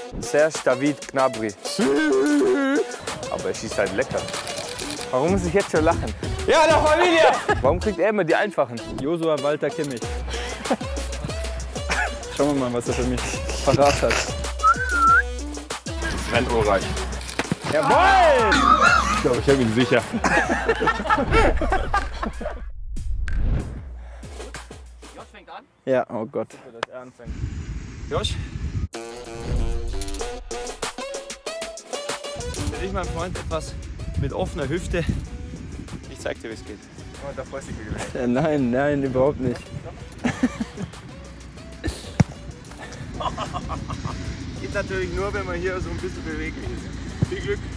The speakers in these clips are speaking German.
Serge David Gnabry. Aber er schießt halt lecker. Warum muss ich jetzt schon lachen? Ja, der Familie! Warum kriegt er immer die einfachen? Joshua Walter Kimmich. Schauen wir mal, was er für mich parat hat. Sven Ulreich. Jawohl! Ich glaube, ich habe ihn sicher. Josh fängt an. Ja, oh Gott. Dass er anfängt. Josh? Für dich, mein Freund, etwas mit offener Hüfte. Ich zeig dir, wie es geht. Oh, da freust du dich wieder. Nein, nein, überhaupt nicht. Geht natürlich nur, wenn man hier so ein bisschen beweglich ist. Viel Glück.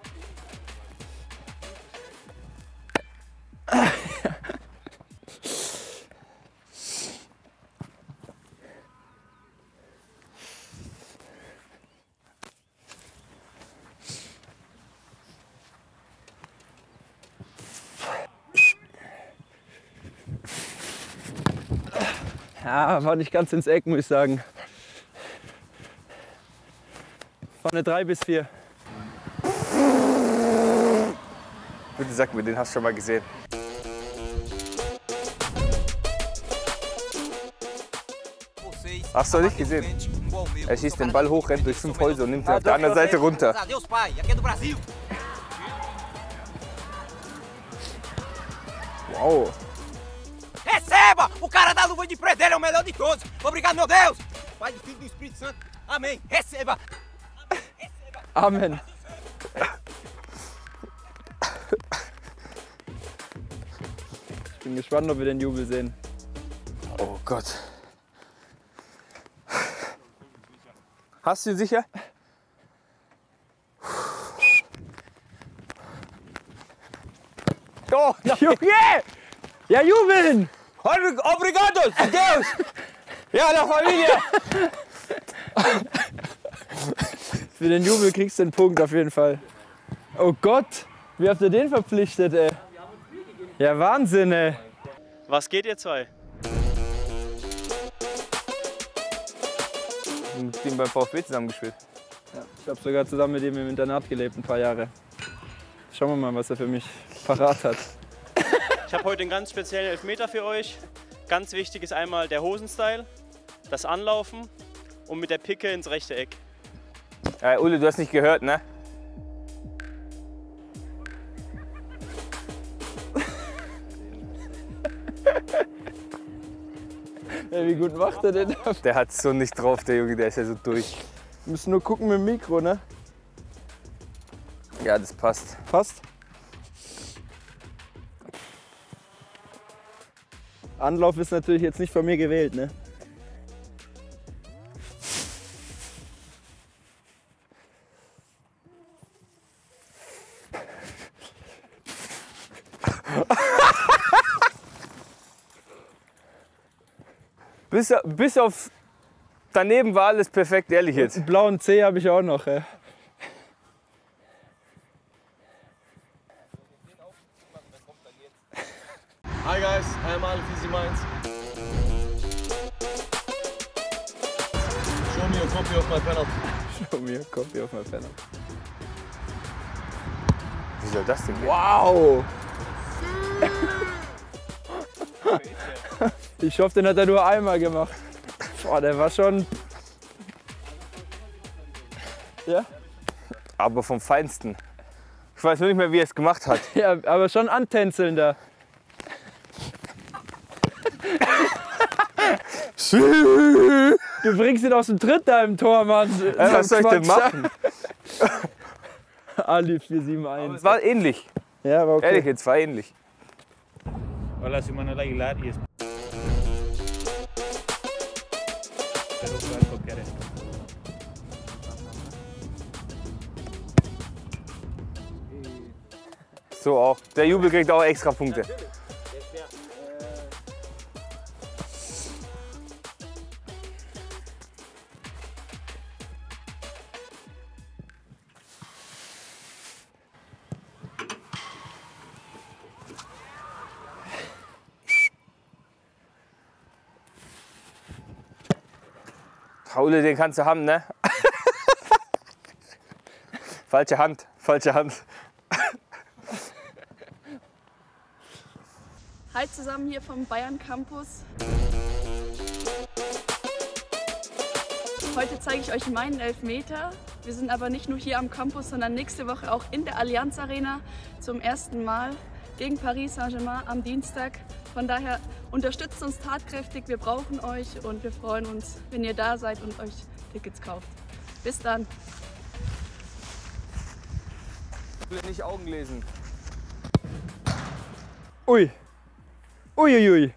Ja, war nicht ganz ins Eck, muss ich sagen. War eine 3 bis 4. Bitte sag mir, den hast du schon mal gesehen. Hast du nicht gesehen? Er schießt den Ball hoch, rennt durch 5 Häuser und nimmt ihn auf der anderen Seite runter. Adeus, pai. Aqui é do Brasil. Wow. Receba! O cara da luva de predelho é o melhor de todos. Obrigado, meu Deus. Pai, do Filho e do Espírito Santo. Amém. Receba. Amen. Ich bin gespannt, ob wir den Jubel sehen. Oh Gott. Hast du ihn sicher? Oh, Junge! Ja, jubeln! Obrigado! Deus! Ja, der Familie! Für den Jubel kriegst du den Punkt auf jeden Fall. Oh Gott, wie habt ihr den verpflichtet, ey? Ja, Wahnsinn, ey. Was geht ihr zwei? Mit ihm beim VfB zusammengespielt. Ja, ich habe sogar zusammen mit ihm im Internat gelebt, ein paar Jahre. Schauen wir mal, was er für mich parat hat. Ich habe heute einen ganz speziellen Elfmeter für euch. Ganz wichtig ist einmal der Hosenstyle, das Anlaufen und mit der Picke ins rechte Eck. Ja, Uli, du hast nicht gehört, ne? Ja, wie gut macht er denn? Der hat so nicht drauf, der Junge, der ist ja so durch. Wir müssen nur gucken mit dem Mikro, ne? Ja, das passt. Passt. Anlauf ist natürlich jetzt nicht von mir gewählt, ne? Bis auf daneben war alles perfekt, ehrlich jetzt. Einen blauen C habe ich auch noch, ey. Hi guys, I'm Alf Easy Minds. Show me a copy of my penalty. Show me a copy of my penalty. Wie soll das denn gehen? Wow! Ich hoffe, den hat er nur einmal gemacht. Boah, der war schon... Ja? Aber vom Feinsten. Ich weiß nur nicht mehr, wie er es gemacht hat. Ja, aber schon antänzeln da. Du bringst ihn aus dem Tritt da im Tor, Mann. Was soll ich denn machen? Ali 471. Es war ähnlich. Ja, war okay. Ehrlich, jetzt war ähnlich. Hola, soy Manuel Aguilar y espero poder copiar esto. So auch. Der Jubel kriegt auch extra Punkte. Paul, den kannst du haben, ne? Falsche Hand, falsche Hand. Hi zusammen hier vom Bayern Campus. Heute zeige ich euch meinen Elfmeter. Wir sind aber nicht nur hier am Campus, sondern nächste Woche auch in der Allianz Arena zum ersten Mal gegen Paris Saint-Germain am Dienstag. Von daher unterstützt uns tatkräftig, wir brauchen euch und wir freuen uns, wenn ihr da seid und euch Tickets kauft. Bis dann! Ich will nicht Augen lesen. Ui. Uiuiui.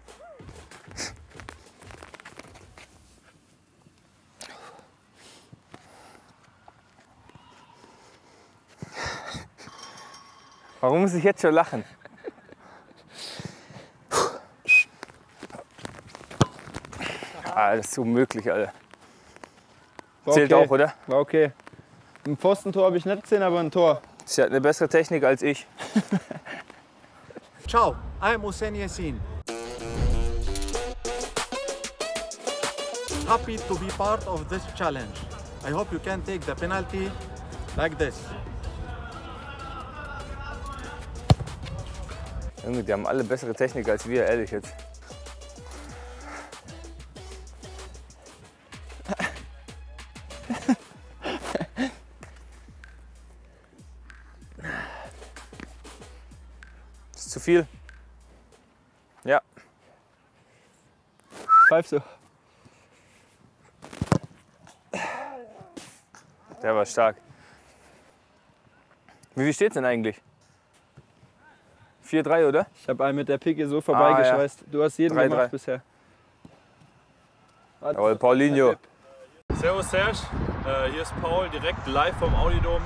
Warum muss ich jetzt schon lachen? Ah, das ist unmöglich, Alter. Zählt okay. auch, oder? War okay. Ein Pfostentor habe ich nicht gesehen, aber ein Tor. Sie hat eine bessere Technik als ich. Ciao, I'm Hussein Yassin. Happy to be part of this challenge. I hope you can take the penalty like this. Junge, die haben alle bessere Technik als wir, ehrlich jetzt. Ist zu viel? Ja. Pfeifst du? Der war stark. Wie viel steht's denn eigentlich? 4-3, oder? Ich habe einen mit der Picke so vorbeigeschweißt. Du hast jeden 3-3. gemacht bisher. Jawohl, Paulinho. Servus Serge, hier ist Paul, direkt live vom Audidom.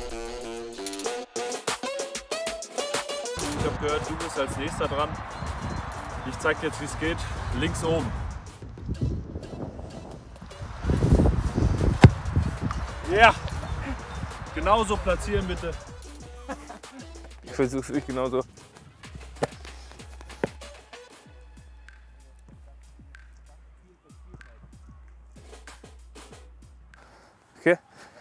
Ich habe gehört, du bist als nächster dran. Ich zeig dir jetzt, wie es geht. Links oben. Ja! Genauso platzieren bitte. Ich versuch's nicht genauso. Okay.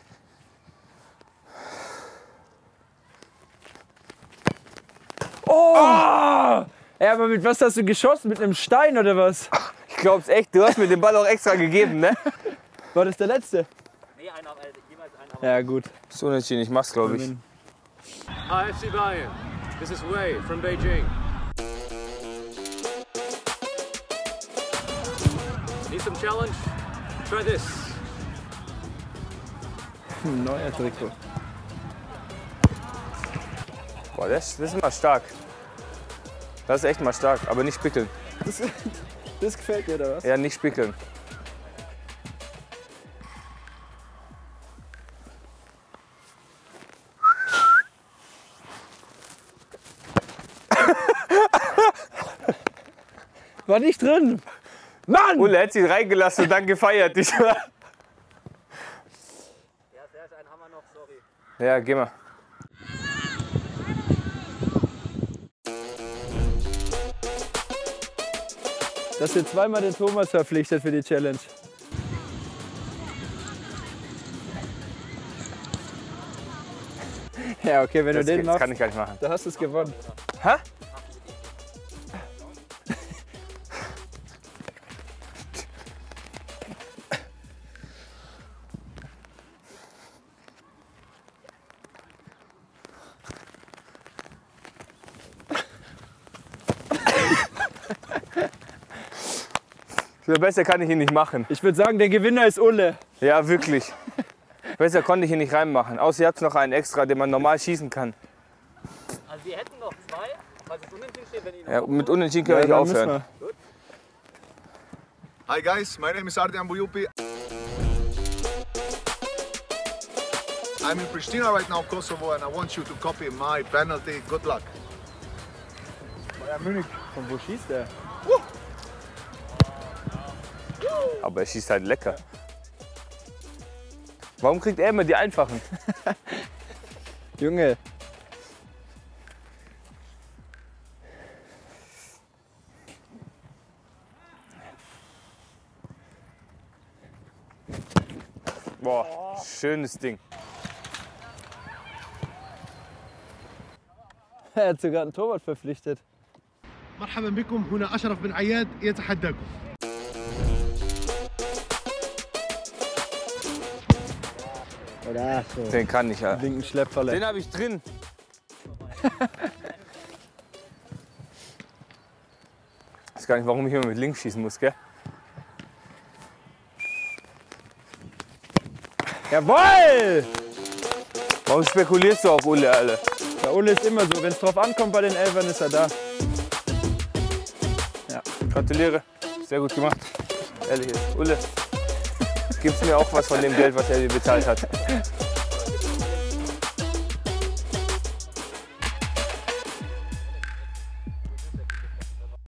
Oh! Ja, aber mit was hast du geschossen? Mit einem Stein oder was? Ich glaub's echt, du hast mir den Ball auch extra gegeben, ne? War das der letzte? Nee, jeweils einer. Ja, gut. So unentschieden, ich mach's, glaube ich. AFC Bayern, this is Wei from Beijing. Need some challenge? Try this. Neuer Trikot. Boah, das ist mal stark. Das ist echt mal stark, aber nicht spickeln. Das gefällt dir, oder was? Ja, nicht spickeln. War nicht drin. Mann! Ulle hätte sie reingelassen und dann gefeiert. Ja, Ja, Serge, einen haben wir noch, sorry. ja, geh mal. Dass ihr zweimal den Thomas verpflichtet für die Challenge. Ja, okay, wenn du den Das machst, kann ich gar nicht machen. da hast du es gewonnen. Hä? So besser kann ich ihn nicht machen. Ich würde sagen, der Gewinner ist Ulle. Ja, wirklich. Besser konnte ich ihn nicht reinmachen. Außer ihr habt noch einen extra, den man normal schießen kann. Also wir hätten noch zwei, falls es unentschieden steht, wenn ihr noch Ja, mit Unentschieden können wir nicht dann aufhören. müssen Hi guys, my name is Ardian Buyupi. I'm in Pristina right now, Kosovo, and I want you to copy my penalty. Good luck. Bayern München. Von wo schießt der? Aber er schießt halt lecker. Warum kriegt er immer die einfachen? Junge. Boah, schönes Ding. Er hat sogar einen Torwart verpflichtet. مرحبا بكم هنا أشرف بن عياد يتحداكم. Den kann ich ja. Linken Schleppfalle. Den habe ich drin. Ich weiß gar nicht, warum ich immer mit links schießen muss, gell? Jawohl! Warum spekulierst du auf Ulle, alle? Der Ulle ist immer so, wenn es drauf ankommt bei den Elfern, ist er da. Ja, gratuliere. Sehr gut gemacht. Ehrlich jetzt. Ulle, gibst mir auch was von dem Geld, was er dir bezahlt hat.